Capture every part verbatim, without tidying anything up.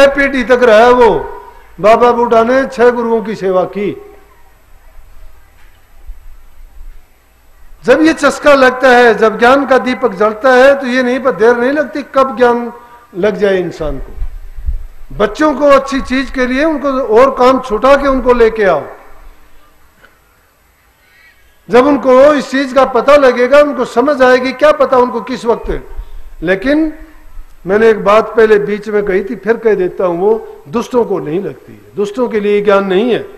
छह पीढ़ी तक रहा वो। बाबा बूढ़ा ने छह गुरुओं की सेवा की। जब ये चस्का लगता है, जब ज्ञान का दीपक जलता है, तो ये नहीं पर देर नहीं लगती कब ज्ञान लग जाए इंसान को। बच्चों को अच्छी चीज के लिए उनको और काम छुटा के उनको लेके आओ। जब उनको इस चीज का पता लगेगा, उनको समझ आएगी, क्या पता उनको किस वक्त है। लेकिन मैंने एक बात पहले बीच में कही थी, फिर कह देता हूं, वो दुष्टों को नहीं लगती है। दुष्टों के लिए ज्ञान नहीं है।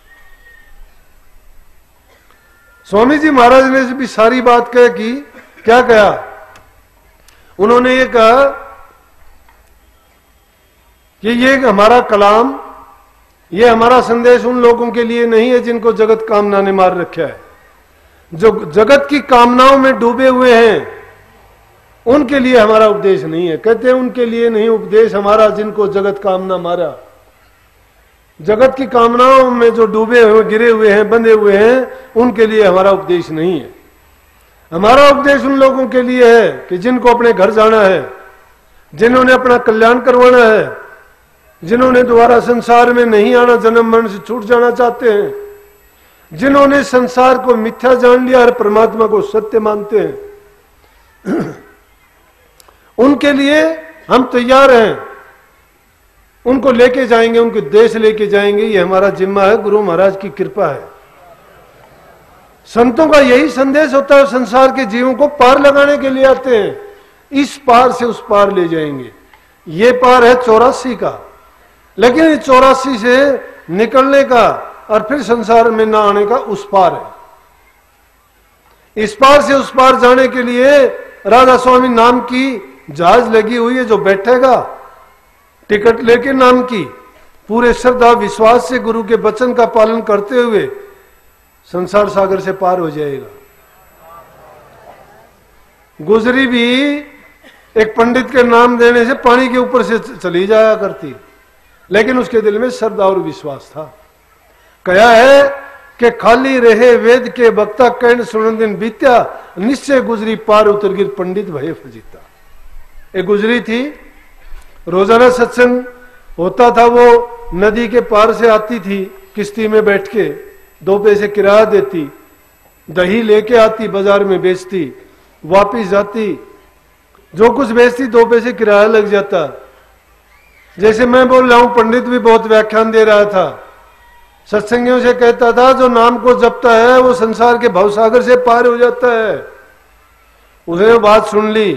स्वामी जी महाराज ने भी सारी बात कह की। क्या कहा उन्होंने? ये कहा कि ये हमारा कलाम, ये हमारा संदेश उन लोगों के लिए नहीं है जिनको जगत कामना ने मार रखा है। जो जगत की कामनाओं में डूबे हुए हैं उनके लिए हमारा उपदेश नहीं है। कहते हैं उनके लिए नहीं उपदेश हमारा जिनको जगत कामना मारा। जगत की कामनाओं में जो डूबे हुए, गिरे हुए हैं, बंधे हुए हैं, उनके लिए हमारा उपदेश नहीं है। हमारा उपदेश उन लोगों के लिए है कि जिनको अपने घर जाना है, जिन्होंने अपना कल्याण करवाना है, जिन्होंने दोबारा संसार में नहीं आना, जन्म मरण से छूट जाना चाहते हैं, जिन्होंने संसार को मिथ्या जान लिया और परमात्मा को सत्य मानते हैं, उनके लिए हम तैयार हैं। उनको लेके जाएंगे, उनके देश लेके जाएंगे। ये हमारा जिम्मा है, गुरु महाराज की कृपा है। संतों का यही संदेश होता है, संसार के जीवों को पार लगाने के लिए आते हैं। इस पार से उस पार ले जाएंगे। ये पार है चौरासी का, लेकिन इस चौरासी से निकलने का और फिर संसार में ना आने का उस पार है। इस पार से उस पार जाने के लिए राधा स्वामी नाम की जहाज लगी हुई है। जो बैठेगा टिकट लेके नाम की, पूरे श्रद्धा विश्वास से गुरु के वचन का पालन करते हुए संसार सागर से पार हो जाएगा। गुजरी भी एक पंडित के नाम देने से पानी के ऊपर से चली जाया करती, लेकिन उसके दिल में श्रद्धा और विश्वास था। कहा है कि खाली रहे वेद के वक्ता, कर्ण सुन दिन बीत्या, निश्चय गुजरी पार उतर गिर पंडित भय फजीता। एक गुजरी थी, रोजाना सत्संग होता था। वो नदी के पार से आती थी, किश्ती में बैठ के दो पैसे किराया देती, दही लेके आती, बाजार में बेचती, वापिस जाती, जो कुछ बेचती दो पैसे किराया लग जाता। जैसे मैं बोल रहा हूं, पंडित भी बहुत व्याख्यान दे रहा था, सत्संगियों से कहता था जो नाम को जपता है वो संसार के भवसागर से पार हो जाता है। उसने बात सुन ली।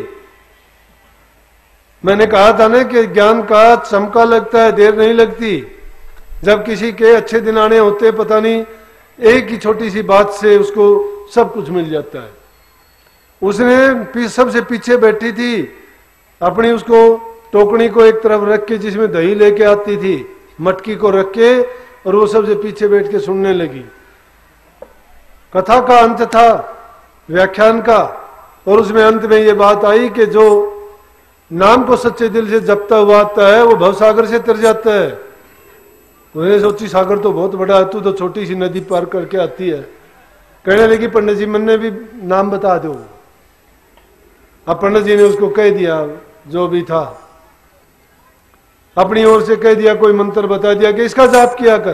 मैंने कहा था ना कि ज्ञान का चमका लगता है, देर नहीं लगती। जब किसी के अच्छे दिन आने होते, पता नहीं एक ही छोटी सी बात से उसको सब कुछ मिल जाता है। उसने सबसे पीछे बैठी थी, अपनी उसको टोकनी को एक तरफ रख के जिसमें दही लेके आती थी, मटकी को रख के, और वो सबसे पीछे बैठ के सुनने लगी। कथा का अंत था व्याख्यान का, और उसमें अंत में ये बात आई कि जो नाम को सच्चे दिल से जपता हुआ आता है वो भवसागर से तर जाता है। मैंने सोची सागर तो बहुत बड़ा है, तू तो छोटी सी नदी पार करके आती है। कहने लगी पंडित जी मैंने भी नाम बता दो। अब पंडित जी ने उसको कह दिया जो भी था, अपनी ओर से कह दिया, कोई मंत्र बता दिया कि इसका जाप किया कर।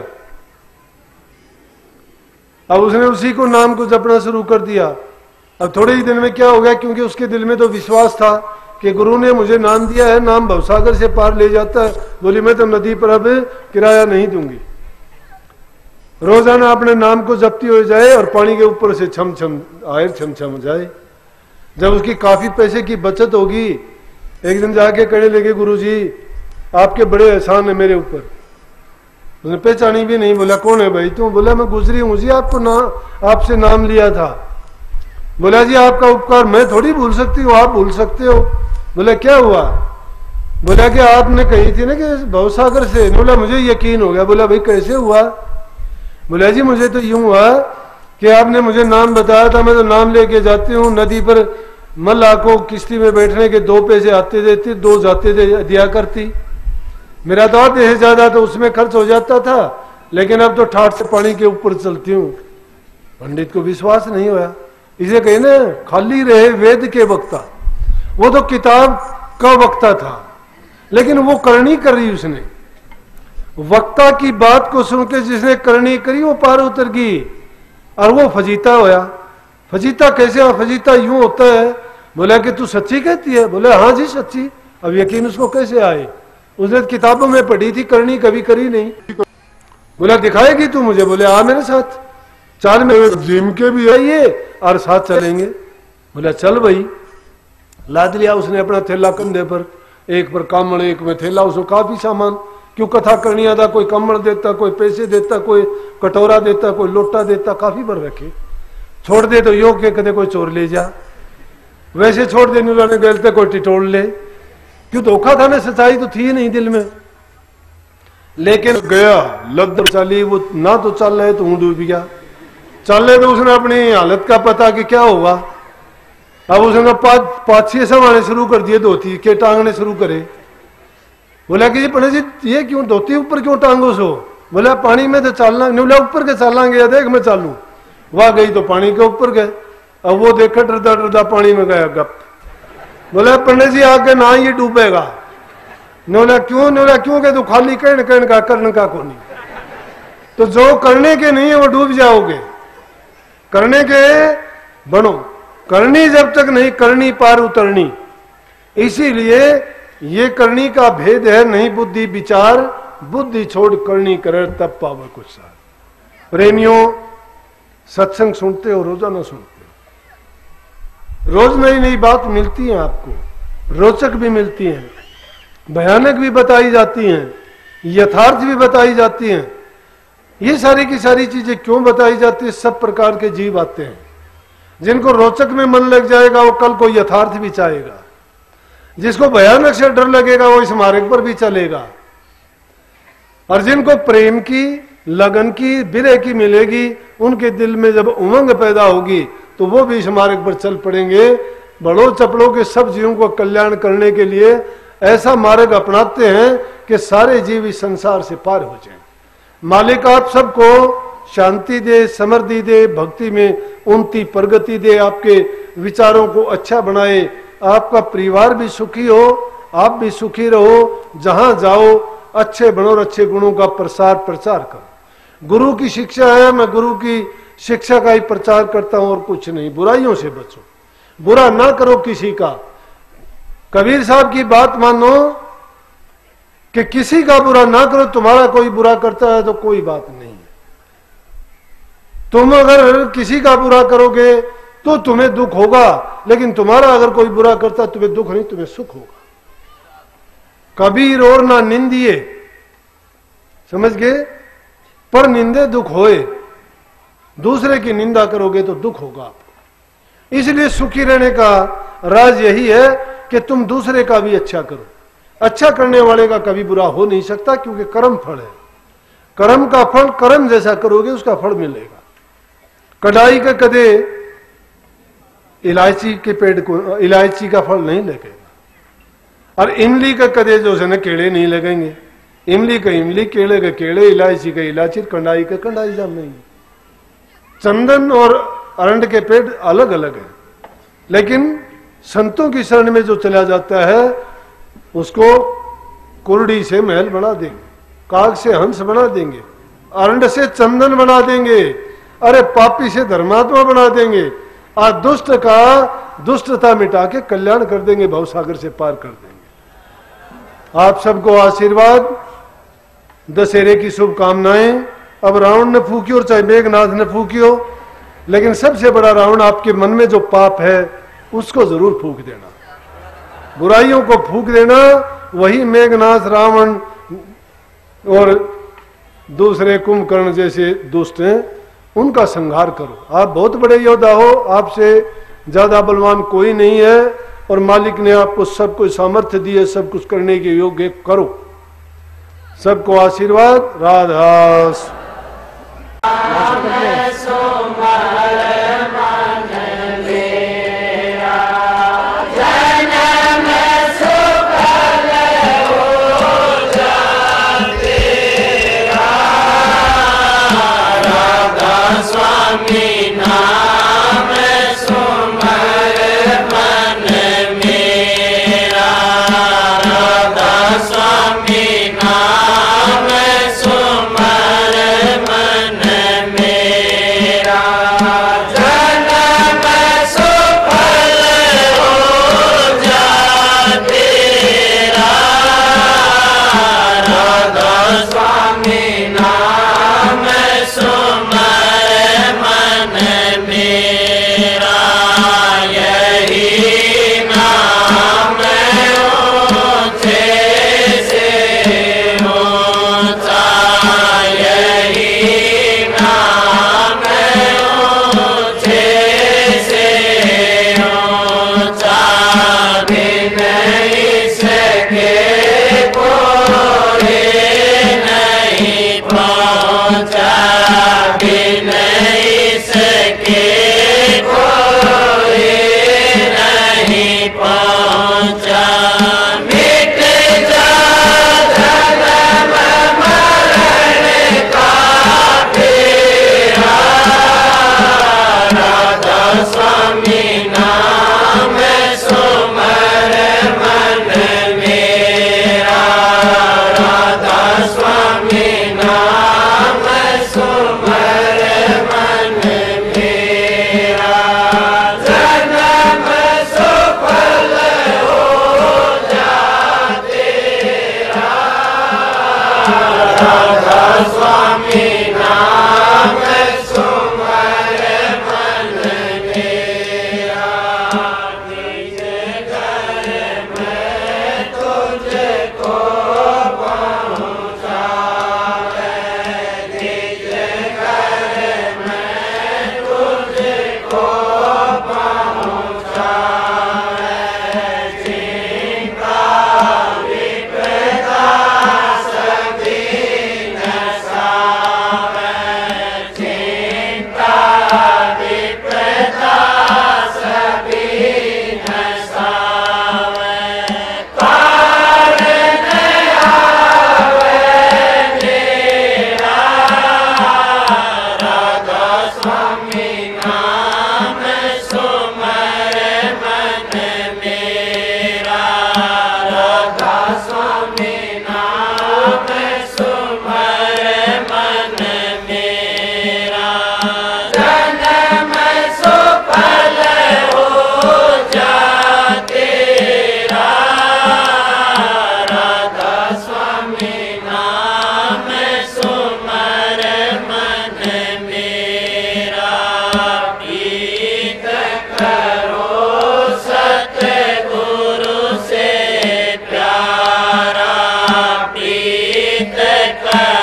अब उसने उसी को नाम को जपना शुरू कर दिया। अब थोड़े ही दिन में क्या हो गया, क्योंकि उसके दिल में तो विश्वास था कि गुरु ने मुझे नाम दिया है, नाम भवसागर से पार ले जाता है। बोली मैं तो नदी पर अब किराया नहीं दूंगी, रोजाना अपने नाम को जपती हो जाए और पानी के ऊपर से छम छम आए, छम छम जाए। जब उसकी काफी पैसे की बचत होगी, एक दिन जाके कहने लगे गुरु जी आपके बड़े एहसान है मेरे ऊपर। उसने पहचानी भी नहीं। बोला कौन है भाई तू? बोला मैं गुजरी हूं जी, आपको ना आपसे नाम लिया था। बोला जी आपका उपकार मैं थोड़ी भूल सकती हूँ, आप भूल सकते हो। बोला क्या हुआ? बोला कि आपने कही थी ना कि भवसागर से। बोला मुझे यकीन हो गया। बोला भाई कैसे हुआ? बोला जी मुझे तो यूं हुआ कि आपने मुझे नाम बताया था, मैं तो नाम लेके जाती हूँ नदी पर, मल्लाह को किश्ती में बैठने के दो पैसे आते देती, दो जाते दे दिया करती। मेरा तो आधे से ज्यादा तो उसमें खर्च हो जाता था, लेकिन अब तो ठाठ से पानी के ऊपर चलती हूँ। पंडित को विश्वास नहीं हुआ। इसे कहे ना खाली रहे वेद के वक्ता, वो तो किताब का वक्ता था। लेकिन वो करनी कर रही उसने। वक्ता की बात को सुन के जिसने करनी करी वो पार उतर गई और वो फजीता होया। फजीता कैसे हो? फजीता यूं होता है, बोला कि तू सच्ची कहती है? बोले हाँ जी सच्ची। अब यकीन उसको कैसे आए? उसने किताबों में पढ़ी थी, करनी कभी करी नहीं। बोला दिखाएगी तू मुझे? बोले आ मेरे साथ, चाल में जिम के भी आइए और साथ चलेंगे। बोला चल भाई। लाद लिया उसने अपना थैला कंधे पर, एक पर कमल एक में थैला, उसको काफी सामान। क्यों कथा करनी आता, कोई कमल देता, कोई पैसे देता, कोई कटोरा देता, कोई लोटा देता, काफी भर रखे। छोड़ दे तो योग के कदे कोई चोर ले जा, वैसे छोड़ देने वाले गलते कोई टिटोल ले। क्यों धोखा था ना, सच्चाई तो थी नहीं दिल में। लेकिन गया लग चली वो, ना तो चल रहे तो हूं डूब गया। चल रहे तो उसने अपनी हालत का पता कि क्या होगा। अब उसने पांच पांच छह सवाने शुरू कर दिए, धोती के टांगने शुरू करे। बोला कि जी पंडित जी ये क्यों धोती ऊपर क्यों टांगो सो? बोला पानी में तो चलना नहीं। बोला ऊपर के चलांगे, देख मैं चालू। वहां गई तो पानी के ऊपर गए। अब वो देखा डरदा डरदा पानी में गया गप। बोला पंडित जी आगे ना ये डूबेगा। बोला क्यों? बोला क्यों के तू खाली कहन कहन का करने का को नहीं। तो जो करने के नहीं है वो डूब जाओगे। करने के बनो, करनी जब तक नहीं करनी पार उतरनी। इसीलिए ये करनी का भेद है, नहीं बुद्धि विचार, बुद्धि छोड़ करनी करे तब पावे कुछ सार। प्रेमियों सत्संग सुनते हो, रोजाना सुनते हो, रोज नई नई बात मिलती है आपको, रोचक भी मिलती हैं, भयानक भी बताई जाती हैं, यथार्थ भी बताई जाती हैं। ये सारी की सारी चीजें क्यों बताई जाती है? सब प्रकार के जीव आते हैं, जिनको रोचक में मन लग जाएगा वो कल को यथार्थ भी चाहेगा, जिसको भयानक से डर लगेगा वो इस मार्ग पर भी चलेगा, और जिनको प्रेम की, लगन की, विरह की मिलेगी, उनके दिल में जब उमंग पैदा होगी तो वो भी इस मार्ग पर चल पड़ेंगे। बड़ों चपड़ों के सब जीवों को कल्याण करने के लिए ऐसा मार्ग अपनाते हैं कि सारे जीव इस संसार से पार हो जाएं। मालिक आप सबको शांति दे, समृद्धि दे, भक्ति में उन्नति प्रगति दे, आपके विचारों को अच्छा बनाए, आपका परिवार भी सुखी हो, आप भी सुखी रहो, जहां जाओ अच्छे बनो और अच्छे गुणों का प्रसार प्रचार करो। गुरु की शिक्षा है, मैं गुरु की शिक्षा का ही प्रचार करता हूं और कुछ नहीं। बुराइयों से बचो, बुरा ना करो किसी का। कबीर साहब की बात मानो कि किसी का बुरा ना करो, तुम्हारा कोई बुरा करता है तो कोई बात नहीं है। तुम अगर किसी का बुरा करोगे तो तुम्हें दुख होगा, लेकिन तुम्हारा अगर कोई बुरा करता है तुम्हें दुख नहीं, तुम्हें सुख होगा। कबीर और ना निंदिए, समझ गए? पर निंदे दुख होए, दूसरे की निंदा करोगे तो दुख होगा आपको। इसलिए सुखी रहने का राज यही है कि तुम दूसरे का भी अच्छा करो। अच्छा करने वाले का कभी बुरा हो नहीं सकता, क्योंकि कर्म फल है। कर्म का फल कर्म जैसा करोगे उसका फल मिलेगा। कढ़ाई का कदे इलायची के पेड़ को इलायची का फल नहीं लगेगा, और इमली का कदे जो है ना केड़े नहीं लगेंगे। इमली का इमली, केले का केले, इलायची का इलायची, कंडाई का कंडाई जमेंगे। चंदन और अरंड के पेड़ अलग अलग हैं, लेकिन संतों की शरण में जो चला जाता है उसको कुर्डी से महल बना देंगे, काग से हंस बना देंगे, अरंड से चंदन बना देंगे, अरे पापी से धर्मात्मा बना देंगे, और दुष्ट का दुष्टता मिटा के कल्याण कर देंगे, भवसागर से पार कर देंगे। आप सबको आशीर्वाद, दशहरे की शुभकामनाएं। अब रावण ने फूकी और चाहे मेघनाथ ने फूकी हो, लेकिन सबसे बड़ा रावण आपके मन में जो पाप है उसको जरूर फूक देना, बुराइयों को फूक देना। वही मेघनाथ, रावण और दूसरे कुंभकर्ण जैसे दुष्ट हैं, उनका संहार करो। आप बहुत बड़े योद्धा हो, आपसे ज्यादा बलवान कोई नहीं है, और मालिक ने आपको सब कुछ सामर्थ्य दी है, सब कुछ करने के योग्य करो। सबको आशीर्वाद। राधा राधा स्वामी नाम सुमर मन मेरा, निज घर में तुझको पहुँचावे, निज घर में तुझको पहुँचावे, चिंता विपदा सभी नसावे, चिंता विपदा सभी नसावे, कारण आवे मेरा, राधा स्वामी नाम सुमर मन मेरा, राधा स्वामी नाम सुमर मन मेरा, जन्म सुफल हो जा तेरा, राधा स्वामी नाम सुमर मन मेरा, प्रीत करो सतगुरु से प्यारा, प्रीत करो